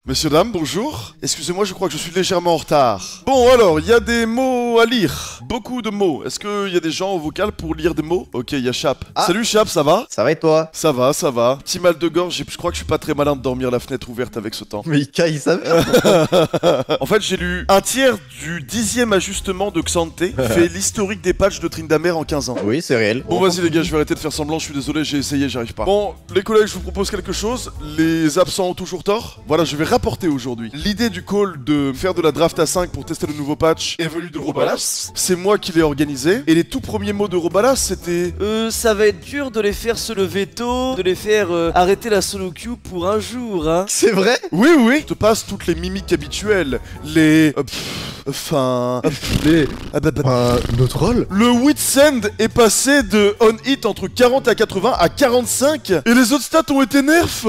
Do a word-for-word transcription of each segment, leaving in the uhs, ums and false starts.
Messieurs, dames, bonjour. Excusez-moi, je crois que je suis légèrement en retard. Bon, alors, il y a des mots à lire. Beaucoup de mots. Est-ce qu'il y a des gens au vocal pour lire des mots? Ok, il y a Chap. Ah. Salut Chap, ça va? Ça va et toi? Ça va, ça va. Petit mal de gorge, et je crois que je suis pas très malin de dormir la fenêtre ouverte avec ce temps. Mais il caille sa mère. En fait, j'ai lu un tiers du dixième ajustement de Xante, fait l'historique des patchs de Tryndamere en quinze ans. Oui, c'est réel. Bon, vas-y les gars, je vais arrêter de faire semblant, je suis désolé, j'ai essayé, j'arrive pas. Bon, les collègues, je vous propose quelque chose. Les absents ont toujours tort. Voilà, je vais rapporter aujourd'hui. L'idée du call de faire de la draft à cinq pour tester le nouveau patch est venue de Robalas. C'est moi qui l'ai organisé. Et les tout premiers mots de Robalas, c'était... Euh, ça va être dur de les faire se lever tôt, de les faire euh, arrêter la solo queue pour un jour, hein. C'est vrai? Oui, oui, je te passe toutes les mimiques habituelles. Les... euh, pff, Enfin... euh, pff, Les... ah bah, bah, Euh, notre rôle? Le Witsend est passé de on-hit entre quarante à quatre-vingts à quarante-cinq. Et les autres stats ont été nerfs.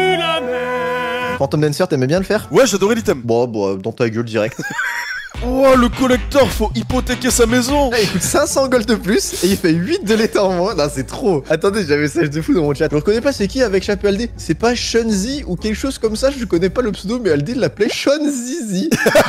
Phantom Dancer, t'aimais bien le faire? Ouais, j'adorais l'item. Bon, bon, dans ta gueule direct. Oh, le collector, faut hypothéquer sa maison. Ah, il coûte cinq cents gold de plus et il fait huit de l'état en moins. Non, c'est trop. Attendez, j'avais message de fou dans mon chat. Je reconnais pas c'est qui avec Chapeau Aldé. C'est pas Shunzi ou quelque chose comme ça. Je connais pas le pseudo, mais Aldé l'appelait Shunzizi.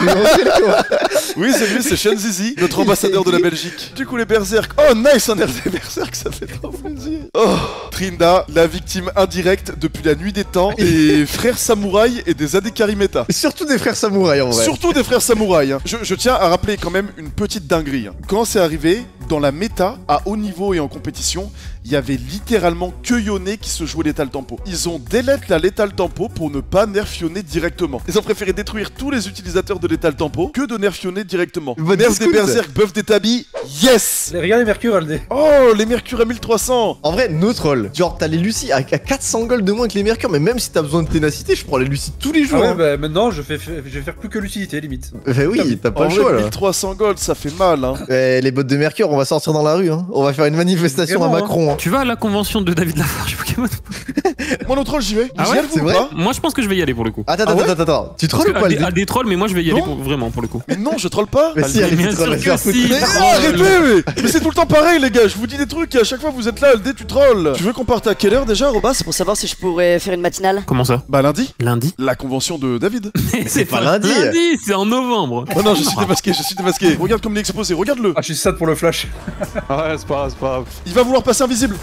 Oui, c'est lui, c'est Shenzizi, notre ambassadeur de la Belgique. Du coup, les berserk. Oh, nice, un R D berserk, ça fait trop plaisir. Oh, Trinda, la victime indirecte depuis la nuit des temps, des frères samouraïs et des Adekarimeta. Surtout des frères samouraïs en vrai. Surtout des frères samouraïs. Hein. Je, je tiens à rappeler quand même une petite dinguerie. Hein. Quand c'est arrivé, dans la méta, à haut niveau et en compétition, il y avait littéralement que Yone qui se jouait Lethal Tempo. Ils ont délète la Lethal Tempo pour ne pas nerf Yone directement. Ils ont préféré détruire tous les utilisateurs de Lethal Tempo que de nerf Yone directement. Votre Nerf des discount. berserk, buff des tabis, yes. Les- Regarde les Mercure, Aldé. Oh, les Mercure à mille trois cents. En vrai, notre rôle. Genre, t'as les Lucie à à quatre cents gold de moins que les Mercure, mais même si t'as besoin de ténacité, je prends les Lucie tous les Ah jours. ouais, hein. bah maintenant je, fais, je vais faire plus que lucidité limite. Bah oui, t'as pas En le vrai, choix là. mille trois cents gold, ça fait mal, hein. Eh, les bottes de Mercure, on va sortir dans la rue, hein. On va faire une manifestation à Vraiment, hein. Macron. Hein. Tu vas à la convention de David Lafarge Pokémon? Moi, notre troll, j'y vais. Ah Vous y ouais, allez, vous, c'est ou vrai pas? Moi je pense que je vais y aller pour le coup. Attends, Ah attends, ouais attends, attends. Tu Parce trolles que ou pas à, le des, à des trolls, mais moi je vais y aller Non. pour, vraiment pour le coup. Mais non, je troll pas. Mais si, Mais allez, bien tu sûr trolles, que vas-y, si. foutre. Mais non, arrêtez mais, mais c'est tout le temps pareil les gars, je vous dis des trucs et à chaque fois vous êtes là, dès tu trolls. Tu veux qu'on parte à quelle heure déjà, Robas? C'est pour savoir si je pourrais faire une matinale. Comment ça? Bah lundi, Lundi? la convention de David. C'est pas lundi. Lundi, c'est en novembre. Oh non, je suis démasqué, je suis démasqué. Regarde comme il est exposé, regarde-le. Ah, je suis sad pour le flash. Ouais, c'est pas grave, c'est pas grave. Il va vouloir passer invisible.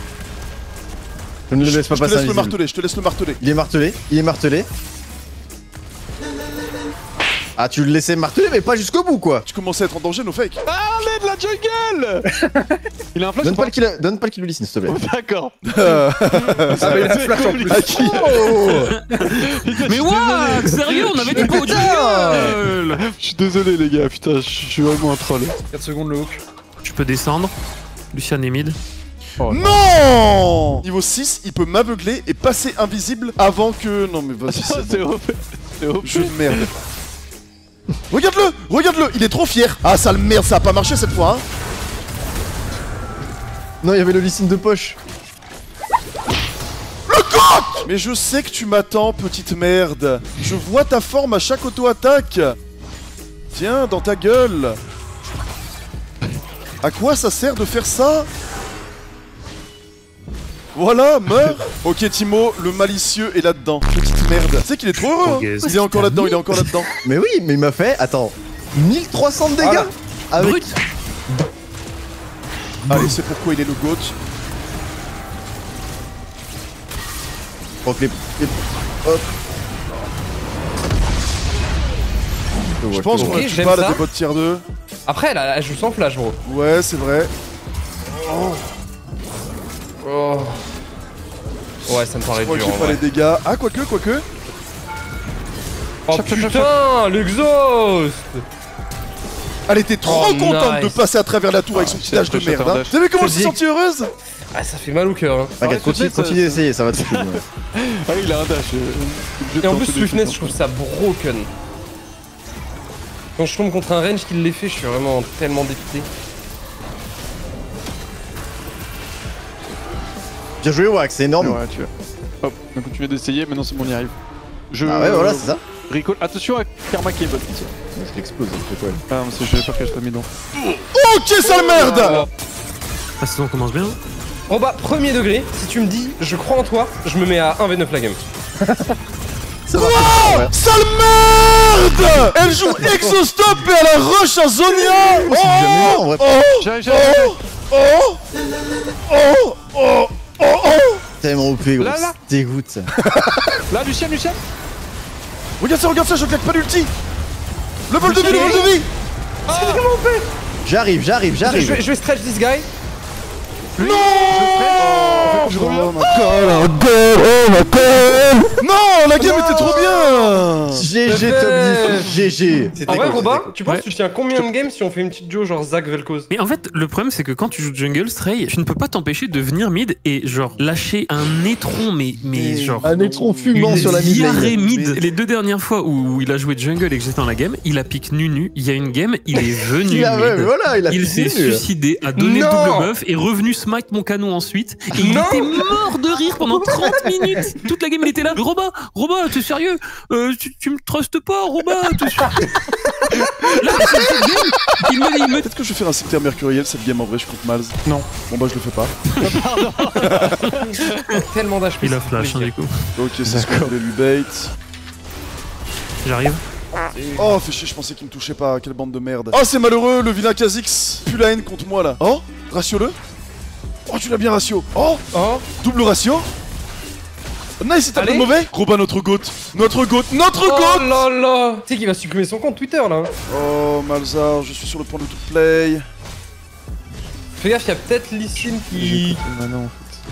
Je ne le laisse pas Je te passer laisse le invisible. marteler, je te laisse le marteler. Il est martelé, il est martelé. Ah, tu le laissais marteler, mais pas jusqu'au bout, quoi. Tu commençais à être en danger, nos fakes. Allez de la jungle. Il a un flash Donne ou pas le kill, à- donne pas le kill au Lee Sin, s'il te plaît. D'accord. Euh, Ah, mais il a flash en plus. à qui? Oh Mais ouais, sérieux, on avait dit pas au jungle. Je suis désolé les gars, putain, je suis vraiment un troll. quatre secondes le hook. Tu peux descendre. Lucian est mid. Oh, Non. Niveau six, il peut m'aveugler et passer invisible avant que... Non mais vas-y, Attends, c'est c'est bon. O P. C'est O P. Jeu de merde. Regarde-le, regarde-le, il est trop fier. Ah sale merde, ça a pas marché cette fois, hein. Non, il y avait le Lee Sin de poche. Mais je sais que tu m'attends, petite merde. Je vois ta forme à chaque auto-attaque. Tiens, dans ta gueule. À quoi ça sert de faire ça? Voilà, meurs. Ok, Timo, le malicieux est là-dedans. Petite merde. Tu sais qu'il est trop heureux. hein. Yes. Il est encore là-dedans, il est encore là-dedans. Mais oui, mais il m'a fait, attends, mille trois cents de dégâts. Voilà. Avec... Brut. Allez, c'est pourquoi il est le GOAT. Donc les... les- Hop. Je pense qu'on Ok, a du j'aime mal à ça. des bots tier deux. Après, elle, a- elle joue sans flash, bro. Ouais, c'est vrai. Oh. Ouais, ça me Je paraît crois dur. qu'il en pas vrai. les dégâts. Ah, quoique, quoique. Oh putain, l'exhaust. Elle était trop Oh, contente nice. de passer à travers la tour avec son petit dash de Dash, merde. Hein. dash. T'as vu comment elle s'est C'est sentie heureuse? Ah, ça fait mal au cœur. Hein. Regarde, continue, peut-être, continue ça- d'essayer, ça va te suffire. ouais. Ah oui, il a un dash. euh, Et en obligé de plus, tenter des Swiftness, trucs je trouve ça broken. Quand je tombe contre un range qui l'est fait, je suis vraiment tellement dépité. Bien joué, Wax, c'est énorme. Ouais, tu vois. Hop, on a continué d'essayer, maintenant c'est bon, on y arrive. Je... Ah ouais, voilà, c'est ça. Recall. Attention à Karma qui est bonne. Je l'explose, c'est quoi. Ah, mais c'est- j'avais peur qu'elle soit mise dans. Ok, sale merde! La saison commence bien. Oh bah, premier degré, si tu me dis je crois en toi, je me mets à un v neuf la game. Ça va, Sale là. Elle joue Exostop et elle a rush à Zonia. Oh, c'est jamais mort, en vrai. Oh, J'arrive, j'arrive. oh, oh, oh, oh, oh, oh. Tellement O P, gros. Là, là. Ça dégoûte, ça. Là, Lucien, Lucien. Regarde ça, regarde ça, je claque pas l'ulti. Le vol de vie, le vol de vie. J'arrive, j'arrive, Je j'arrive. vais, je vais stretch this guy. Non. Je reviens. Oh my god, oh my god, oh my god. Non, la game était trop bien. G G Top dix, G G. En vrai, Robin, tu penses Ouais. que tu tiens combien de games si on fait une petite duo genre Zach Vel'Koz? Mais en fait, le problème, c'est que quand tu joues jungle, Stray, tu ne peux pas t'empêcher de venir mid et genre lâcher un étron, mais, mais genre. Un électron fumant Une sur la mid diarrhée lane. mid. Mais- Les deux dernières fois où il a joué jungle et que j'étais dans la game, il a pick nu-nu. Il y a une game, il est venu Il a, ouais, mid. voilà, il a Il s'est fini. suicidé, a donné Non. double buff, est revenu smite mon canon ensuite. Et il Non. était mort de rire pendant trente minutes. Toute la game, il était là. Robin, Robin, t'es sérieux euh, tu, tu me trustes pas, Robin t'es sûr Là, cette game, il me, il me Peut-être que je vais faire un cimetière mercuriel cette game en vrai, je compte Malz. Non. Bon bah je le fais pas. Tellement d'H P. Il a flash, hein, du coup. Ok, c'est ce qu'on voulait lui bait. J'arrive. Oh, fais chier, je pensais qu'il me touchait pas, quelle bande de merde. Oh, c'est malheureux, le vilain Kha'Zix pue la haine contre moi là. Oh, ratio-le. Oh, tu l'as bien ratio. Oh, Oh, double ratio. Nice, c'est un peu Allez. mauvais. Robin, notre goat. Notre goat, notre oh goat. là là. Tu sais qu'il va supprimer son compte Twitter là. Oh, Malzar, je suis sur le point de tout play. Fais gaffe, y'a peut-être Lysine qui. Maintenant.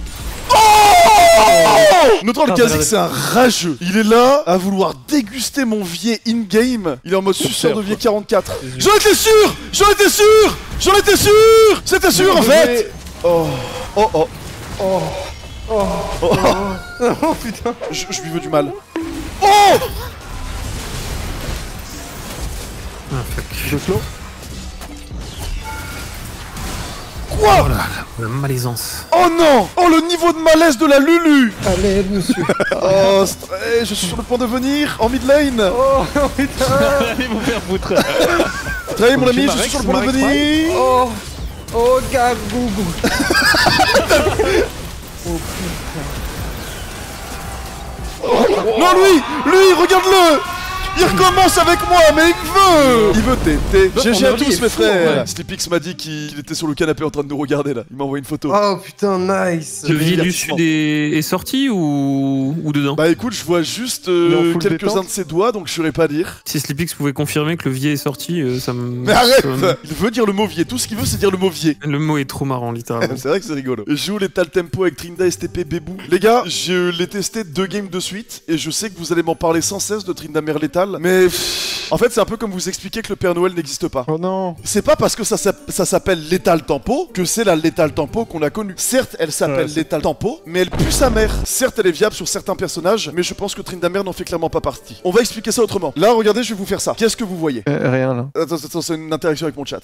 Oh Notre Ah, Kha'Zix, bah, c'est un rageux. Il est là à vouloir déguster mon vieil in-game. Il est en mode suceur de vieil quarante-quatre. J'en étais sûr. J'en étais sûr. J'en étais sûr. C'était sûr en fait. Oh, oh, oh. Oh. Oh. Oh, Oh putain. je, je lui veux du mal. Oh. Ah, fuck. Je slow. Quoi? Oh là là, la malaisance. Oh non. Oh, le niveau de malaise de la Lulu. Allez, monsieur. Oh, Stray, je suis sur le point de venir en mid lane. Oh putain. Allez vous faire foutre. Stray, mon Ok, ami, je Marex, suis sur le point de Marex venir. Oh. Oh, gagougou. Non, lui, lui, regarde-le. Il recommence avec moi, mais il veut. Il veut t'aider. Bah, G G ton à early tous, est mes fou, frères. ouais. Sleepix m'a dit qu'il qu'il était sur le canapé en train de nous regarder là. Il m'a envoyé une photo. Oh putain, nice. Le levier du divertissement. sud est, est sorti ou, ou dedans? Bah écoute, je vois juste Il est euh, en full quelques-uns détente. de ses doigts, donc je saurais pas dire. Si Sleepix pouvait confirmer que le levier est sorti, euh, ça me. Mais arrête. ça me- Il veut dire le mot vier. Tout ce qu'il veut, c'est dire le mot vier. Le mot est trop marrant, littéralement. C'est vrai que c'est rigolo. Je joue l'étal tempo avec Trinda, S T P, Bébou. Les gars, je l'ai testé deux games de suite et je sais que vous allez m'en parler sans cesse de Trinda Mère létal. Mais pff, en fait, c'est un peu comme vous expliquer que le Père Noël n'existe pas. Oh non. C'est pas parce que ça, s'app- ça s'appelle l'étal tempo que c'est la létal tempo qu'on a connue. Certes, elle s'appelle Ouais, c'est- l'étal tempo, mais elle pue sa mère. Certes, elle est viable sur certains personnages, mais je pense que Tryndamere n'en fait clairement pas partie. On va expliquer ça autrement. Là, regardez, je vais vous faire ça. Qu'est-ce que vous voyez? Euh, rien là. Attends, attends, c'est une interaction avec mon chat.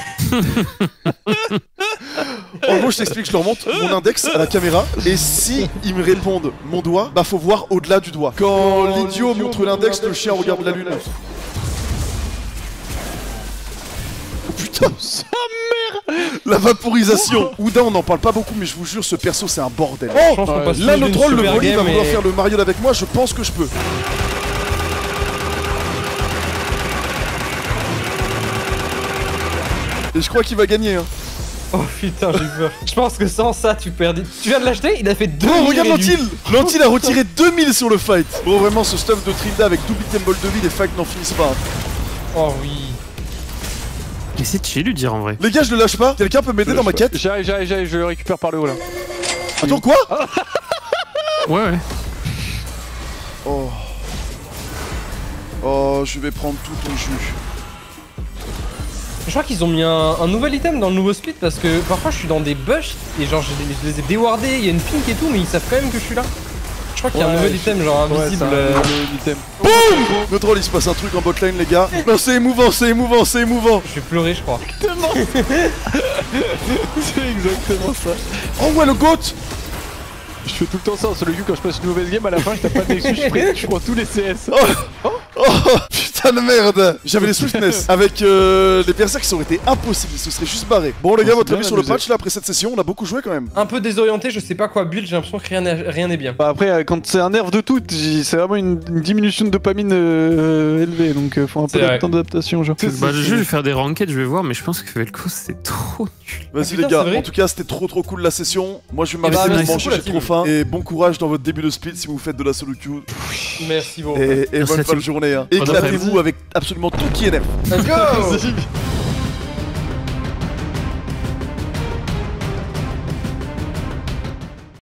En gros, je t'explique, je leur montre mon index à la caméra, et si ils me répondent mon doigt, bah faut voir au-delà du doigt. Quand l'idiot montre l'index, le chien regarde la lune. Oh putain, sa mère! La vaporisation! Ouda, on n'en parle pas beaucoup, mais je vous jure, ce perso, c'est un bordel. Je Oh! pense qu'on passe Là, tous le d'une troll, le super Broly, va game vouloir et- faire le Marion avec moi, je pense que je peux. Et je crois qu'il va gagner, hein. Oh putain, j'ai peur. Je pense que sans ça, tu perds. des- Tu viens de l'acheter? Il a fait deux. Oh, regarde Lantil! Lantil a retiré deux mille sur le fight. Bon, vraiment, ce stuff de Trinda avec double item ball de vie, les fights n'en finissent pas. hein. Oh oui. Mais c'est chill lui dire en vrai. Les gars, je le lâche pas. Quelqu'un peut m'aider dans ma quête? J'arrive, j'arrive, j'arrive, je le récupère par le haut là. Attends, quoi? Ouais, ouais. Oh. Oh, je vais prendre tout ton jus. Je crois qu'ils ont mis un, un nouvel item dans le nouveau split parce que parfois je suis dans des bush et genre je, les- je les ai déwardés, il y a une pink et tout, mais ils savent quand même que je suis là. Je crois qu'il y a un Ouais, nouvel je- item genre Ouais, invisible. c'est un euh, nouveau item. Le troll, il se passe un truc en botlane, les gars. Non, c'est émouvant, c'est émouvant, c'est émouvant. Je vais pleurer, je crois. C'est exactement ça. Oh, ouais, le goat! Je fais tout le temps ça en solo queue quand je passe une mauvaise game, à la fin je tape pas de Nexus, je, prends- je prends tous les C S. Oh, putain! Ah la merde. J'avais les swiftness avec euh, les berserks qui auraient été impossibles, ils se seraient juste barrés. Bon les gars, On votre s'est avis bien sur le amusé. patch là après cette session? On a beaucoup joué quand même. Un peu désorienté, je sais pas quoi build, j'ai l'impression que rien n'est rien n'est bien. Bah après, euh, quand c'est un nerf de tout, j- c'est vraiment une, une diminution de dopamine euh, élevée, donc euh, faut un peu C'est vrai. de temps d'adaptation, genre. Bah, je vais faire des ranked, je vais voir, mais je pense que Vel'Koz c'est trop nul. Vas-y putain, les gars, c'est vrai en tout cas c'était trop trop cool la session. Moi je vais Eh bah, m'arrêter de merci manger, beaucoup, la j'ai trop faim. Et bon courage dans votre début de split si vous faites de la solo queue. Merci beaucoup. Et, et Merci bonne la fin de team. journée. Hein. Bonne Éclatez-vous après-midi. avec absolument tout qui est nerf. Let's go.